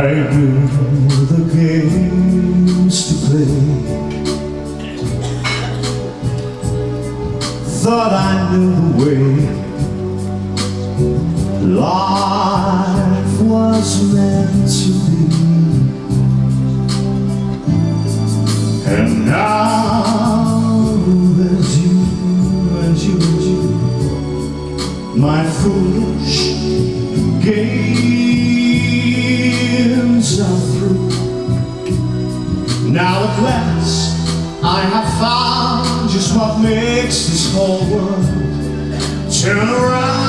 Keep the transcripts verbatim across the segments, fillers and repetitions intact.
knew the games to play, thought I knew the way life was meant to be. And now there's you and you and you, my foolish games are through. Now at last I have found just what makes this whole world turn around.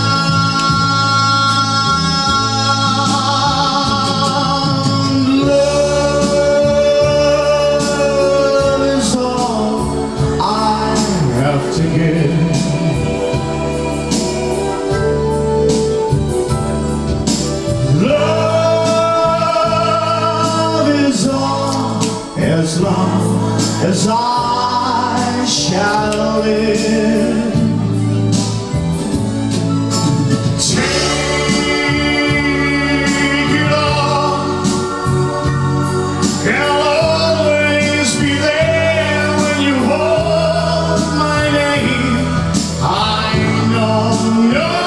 Love is all I have to give. As long as I shall live, take it all, and I'll always be there when you hold my name. I know, know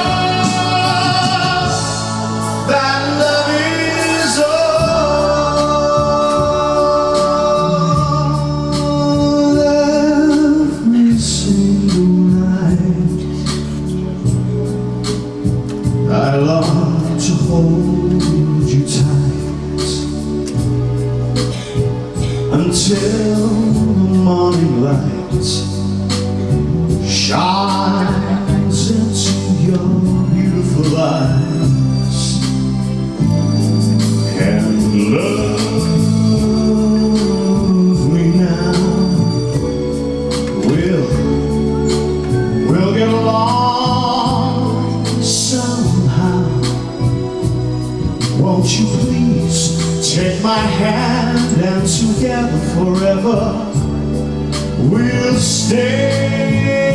that love is all. I long to hold you tight until the morning light shines into your beautiful eyes, and love me now. We'll, we'll get along somehow. Won't you please take my hand, and together forever we'll stay.